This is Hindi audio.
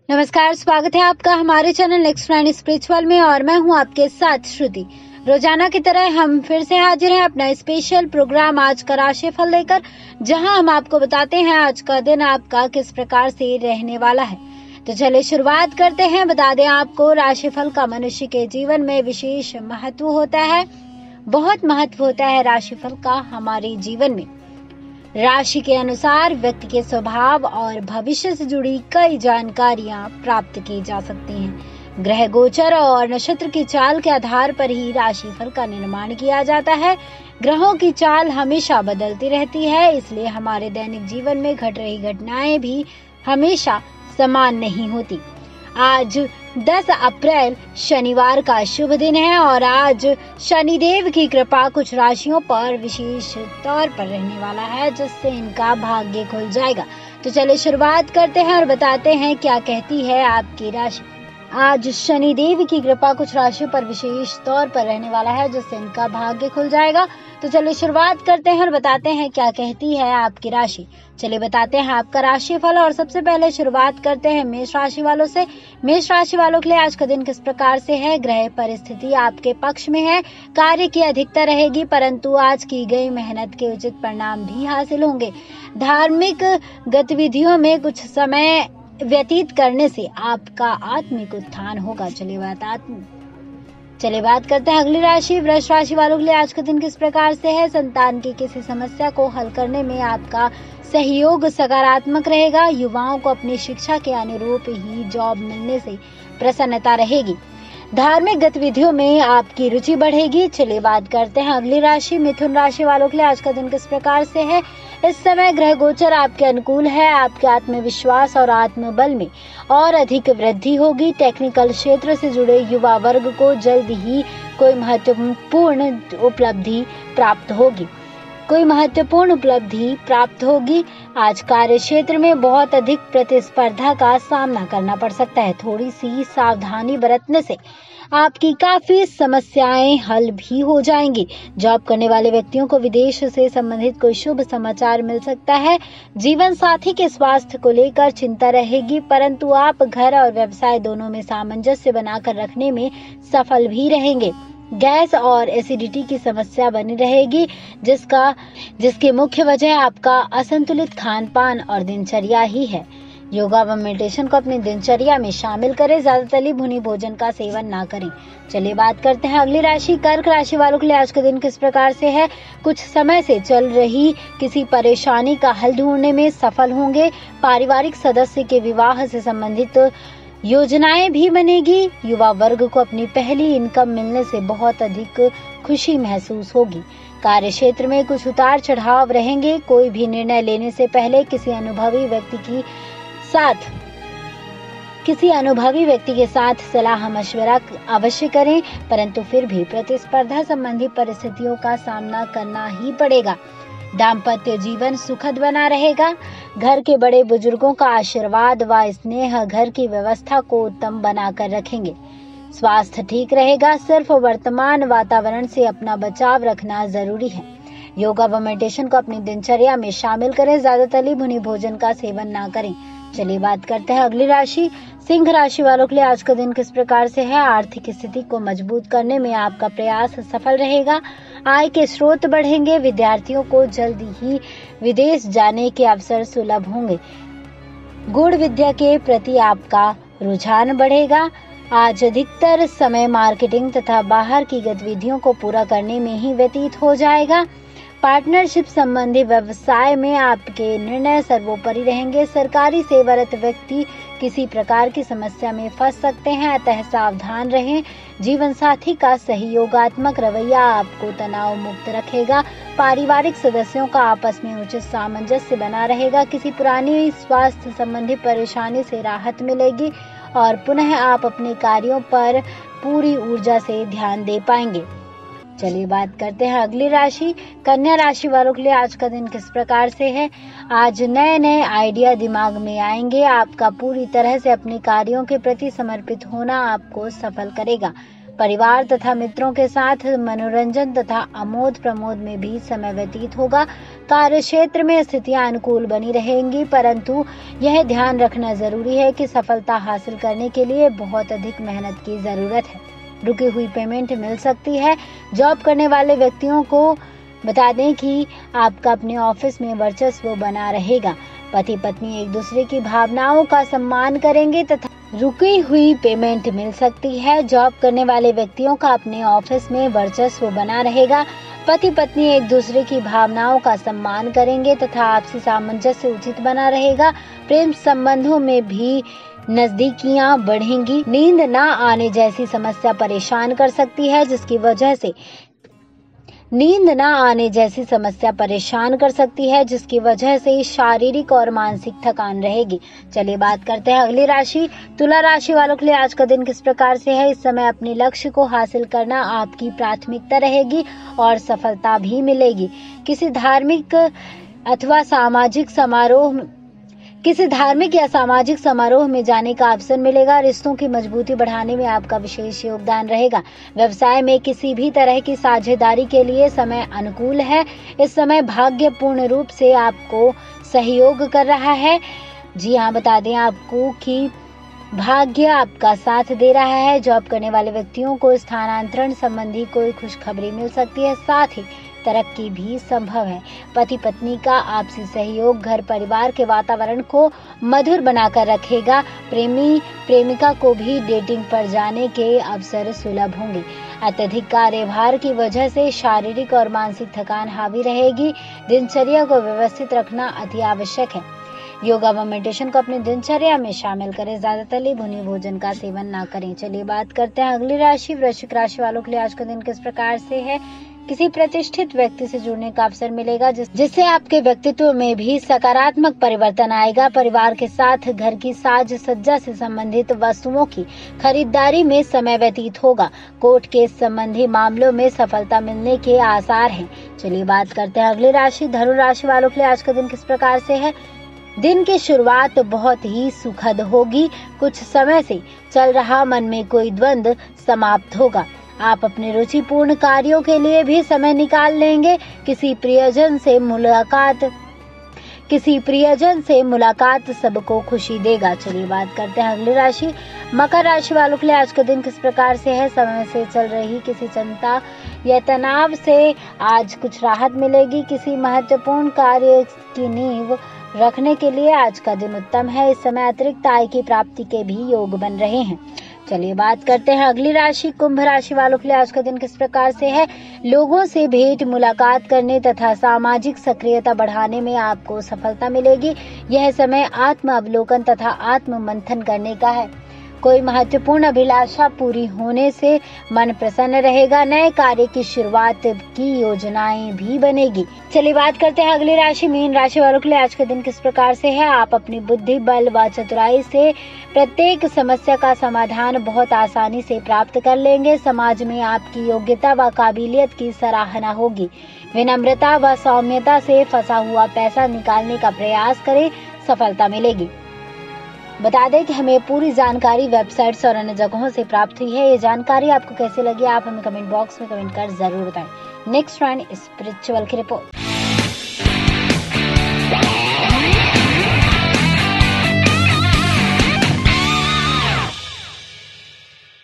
नमस्कार, स्वागत है आपका हमारे चैनल नेक्स्ट फ्रेंड स्पिरिचुअल में और मैं हूं आपके साथ श्रुति। रोजाना की तरह हम फिर से हाजिर हैं अपना स्पेशल प्रोग्राम आज का राशिफल लेकर, जहां हम आपको बताते हैं आज का दिन आपका किस प्रकार से रहने वाला है। तो चलिए शुरुआत करते हैं। बता दें आपको, राशिफल का मनुष्य के जीवन में विशेष महत्व होता है। बहुत महत्व होता है राशिफल का हमारे जीवन में। राशि के अनुसार व्यक्ति के स्वभाव और भविष्य से जुड़ी कई जानकारियां प्राप्त की जा सकती हैं। ग्रह गोचर और नक्षत्र की चाल के आधार पर ही राशिफल का निर्माण किया जाता है। ग्रहों की चाल हमेशा बदलती रहती है, इसलिए हमारे दैनिक जीवन में घट रही घटनाएं भी हमेशा समान नहीं होती। आज 10 अप्रैल शनिवार का शुभ दिन है और आज शनिदेव की कृपा कुछ राशियों पर विशेष तौर पर रहने वाला है, जिससे इनका भाग्य खुल जाएगा। तो चलिए शुरुआत करते हैं और बताते हैं क्या कहती है आपकी राशि। आज शनिदेव की कृपा कुछ राशियों पर विशेष तौर पर रहने वाला है, जिससे इनका भाग्य खुल जाएगा। तो चलिए शुरुआत करते हैं और बताते हैं क्या कहती है आपकी राशि। चलिए बताते हैं आपका राशिफल और सबसे पहले शुरुआत करते हैं मेष राशि वालों से। मेष राशि वालों के लिए आज का दिन किस प्रकार से है। ग्रह परिस्थिति आपके पक्ष में है। कार्य की अधिकता रहेगी, परंतु आज की गई मेहनत के उचित परिणाम भी हासिल होंगे। धार्मिक गतिविधियों में कुछ समय व्यतीत करने से आपका आत्मिक उत्थान होगा। चलिए बात करते हैं अगली राशि वृष राशि वालों के लिए आज का दिन किस प्रकार से है। संतान की किसी समस्या को हल करने में आपका सहयोग सकारात्मक रहेगा। युवाओं को अपनी शिक्षा के अनुरूप ही जॉब मिलने से प्रसन्नता रहेगी। धार्मिक गतिविधियों में आपकी रुचि बढ़ेगी। चलिए बात करते हैं अगली राशि मिथुन राशि वालों के लिए आज का दिन किस प्रकार से है। इस समय ग्रह गोचर आपके अनुकूल है। आपके आत्मविश्वास और आत्मबल में और अधिक वृद्धि होगी। टेक्निकल क्षेत्र से जुड़े युवा वर्ग को जल्द ही कोई महत्वपूर्ण उपलब्धि प्राप्त होगी। आज कार्य क्षेत्र में बहुत अधिक प्रतिस्पर्धा का सामना करना पड़ सकता है। थोड़ी सी सावधानी बरतने से आपकी काफी समस्याएं हल भी हो जाएंगी। जॉब करने वाले व्यक्तियों को विदेश से संबंधित कोई शुभ समाचार मिल सकता है। जीवन साथी के स्वास्थ्य को लेकर चिंता रहेगी, परंतु आप घर और व्यवसाय दोनों में सामंजस्य बनाकर रखने में सफल भी रहेंगे। गैस और एसिडिटी की समस्या बनी रहेगी, जिसकी मुख्य वजह आपका असंतुलित खान पान और दिनचर्या ही है। योगा व मेडिटेशन को अपनी दिनचर्या में शामिल करें। ज्यादा तली भुनी भोजन का सेवन ना करें। चलिए बात करते हैं अगली राशि कर्क राशि वालों के लिए आज का दिन किस प्रकार से है। कुछ समय से चल रही किसी परेशानी का हल ढूंढने में सफल होंगे। पारिवारिक सदस्य के विवाह से संबंधित योजनाएं भी बनेगी। युवा वर्ग को अपनी पहली इनकम मिलने से बहुत अधिक खुशी महसूस होगी। कार्य क्षेत्र में कुछ उतार चढ़ाव रहेंगे। कोई भी निर्णय लेने से पहले किसी अनुभवी व्यक्ति के साथ सलाह मशवरा अवश्य करें, परंतु फिर भी प्रतिस्पर्धा संबंधी परिस्थितियों का सामना करना ही पड़ेगा। दाम्पत्य जीवन सुखद बना रहेगा। घर के बड़े बुजुर्गों का आशीर्वाद व स्नेह घर की व्यवस्था को उत्तम बनाकर रखेंगे। स्वास्थ्य ठीक रहेगा। सिर्फ वर्तमान वातावरण से अपना बचाव रखना जरूरी है। योगा व मेडिटेशन को अपनी दिनचर्या में शामिल करें। ज्यादा तली भुनी भोजन का सेवन ना करें। चलिए बात करते हैं अगली राशि सिंह राशि वालों के लिए आज का दिन किस प्रकार से है। आर्थिक स्थिति को मजबूत करने में आपका प्रयास सफल रहेगा। आय के स्रोत बढ़ेंगे। विद्यार्थियों को जल्दी ही विदेश जाने के अवसर सुलभ होंगे। गुण विद्या के प्रति आपका रुझान बढ़ेगा। आज अधिकतर समय मार्केटिंग तथा बाहर की गतिविधियों को पूरा करने में ही व्यतीत हो जाएगा। पार्टनरशिप संबंधी व्यवसाय में आपके निर्णय सर्वोपरि रहेंगे। सरकारी सेवारत व्यक्ति किसी प्रकार की समस्या में फंस सकते हैं, अतः सावधान रहें। जीवन साथी का सहयोगात्मक रवैया आपको तनाव मुक्त रखेगा। पारिवारिक सदस्यों का आपस में उचित सामंजस्य बना रहेगा। किसी पुरानी स्वास्थ्य संबंधी परेशानी से राहत मिलेगी और पुनः आप अपने कार्यों पर पूरी ऊर्जा से ध्यान दे पाएंगे। चलिए बात करते हैं अगली राशि कन्या राशि वालों के लिए आज का दिन किस प्रकार से है। आज नए नए आइडिया दिमाग में आएंगे। आपका पूरी तरह से अपने कार्यों के प्रति समर्पित होना आपको सफल करेगा। परिवार तथा मित्रों के साथ मनोरंजन तथा आमोद प्रमोद में भी समय व्यतीत होगा। कार्य क्षेत्र में स्थितियां अनुकूल बनी रहेंगी, परंतु यह ध्यान रखना जरूरी है कि सफलता हासिल करने के लिए बहुत अधिक मेहनत की जरूरत है। रुकी हुई पेमेंट मिल सकती है। जॉब करने वाले व्यक्तियों को बता दें कि आपका अपने ऑफिस में वर्चस्व बना रहेगा। पति पत्नी एक दूसरे की भावनाओं का सम्मान करेंगे तथा रुकी हुई पेमेंट मिल सकती है। जॉब करने वाले व्यक्तियों का अपने ऑफिस में वर्चस्व बना रहेगा। पति पत्नी एक दूसरे की भावनाओं का सम्मान करेंगे तथा आपसी सामंजस्य उचित बना रहेगा। प्रेम संबंधों में भी नजदीकियां बढ़ेंगी। नींद न आने जैसी समस्या परेशान कर सकती है, जिसकी वजह से शारीरिक और मानसिक थकान रहेगी। चलिए बात करते हैं अगली राशि तुला राशि वालों के लिए आज का दिन किस प्रकार से है। इस समय अपने लक्ष्य को हासिल करना आपकी प्राथमिकता रहेगी और सफलता भी मिलेगी। किसी धार्मिक या सामाजिक समारोह में जाने का अवसर मिलेगा। रिश्तों की मजबूती बढ़ाने में आपका विशेष योगदान रहेगा। व्यवसाय में किसी भी तरह की साझेदारी के लिए समय अनुकूल है। इस समय भाग्य पूर्ण रूप से आपको सहयोग कर रहा है। जी हाँ, बता दें आपको कि भाग्य आपका साथ दे रहा है। जॉब करने वाले व्यक्तियों को स्थानांतरण संबंधी कोई खुशखबरी मिल सकती है, साथ ही तरक्की भी संभव है। पति पत्नी का आपसी सहयोग घर परिवार के वातावरण को मधुर बनाकर रखेगा। प्रेमी प्रेमिका को भी डेटिंग पर जाने के अवसर सुलभ होंगे। अत्यधिक कार्यभार की वजह से शारीरिक और मानसिक थकान हावी रहेगी। दिनचर्या को व्यवस्थित रखना अति आवश्यक है। योगा व मेडिटेशन को अपनी दिनचर्या में शामिल करें। ज्यादा तली भुनी भोजन का सेवन ना करें। चलिए बात करते हैं अगली राशि वृश्चिक राशि वालों के लिए आज का दिन किस प्रकार से है। किसी प्रतिष्ठित व्यक्ति से जुड़ने का अवसर मिलेगा, जिससे आपके व्यक्तित्व में भी सकारात्मक परिवर्तन आएगा। परिवार के साथ घर की साज सज्जा से संबंधित वस्तुओं की खरीदारी में समय व्यतीत होगा। कोर्ट केस संबंधी मामलों में सफलता मिलने के आसार हैं। चलिए बात करते हैं अगली राशि धनु राशि वालों के लिए आज का दिन किस प्रकार से है। दिन की शुरुआत बहुत ही सुखद होगी। कुछ समय से चल रहा मन में कोई द्वंद्व समाप्त होगा। आप अपने रुचिपूर्ण कार्यों के लिए भी समय निकाल लेंगे। किसी प्रियजन से मुलाकात सबको खुशी देगा। चलिए बात करते हैं अगली राशि मकर राशि वालों के लिए आज का दिन किस प्रकार से है। समय से चल रही किसी चिंता या तनाव से आज कुछ राहत मिलेगी। किसी महत्वपूर्ण कार्य की नींव रखने के लिए आज का दिन उत्तम है। इस समय अतिरिक्त आय की प्राप्ति के भी योग बन रहे हैं। चलिए बात करते हैं अगली राशि कुंभ राशि वालों के लिए आज का दिन किस प्रकार से है। लोगों से भेंट मुलाकात करने तथा सामाजिक सक्रियता बढ़ाने में आपको सफलता मिलेगी। यह समय आत्म अवलोकन तथा आत्म मंथन करने का है। कोई महत्वपूर्ण अभिलाषा पूरी होने से मन प्रसन्न रहेगा। नए कार्य की शुरुआत की योजनाएं भी बनेगी। चलिए बात करते हैं अगली राशि मीन राशि वालों के लिए आज का दिन किस प्रकार से है। आप अपनी बुद्धि बल व चतुराई से प्रत्येक समस्या का समाधान बहुत आसानी से प्राप्त कर लेंगे। समाज में आपकी योग्यता व काबिलियत की सराहना होगी। विनम्रता व सौम्यता से फंसा हुआ पैसा निकालने का प्रयास करें, सफलता मिलेगी। बता दें कि हमें पूरी जानकारी वेबसाइट्स और अन्य जगहों से प्राप्त हुई है। ये जानकारी आपको कैसे लगी, आप हमें कमेंट बॉक्स में कमेंट कर जरूर बताएं। नेक्स्ट वन स्पिरिचुअल की रिपोर्ट।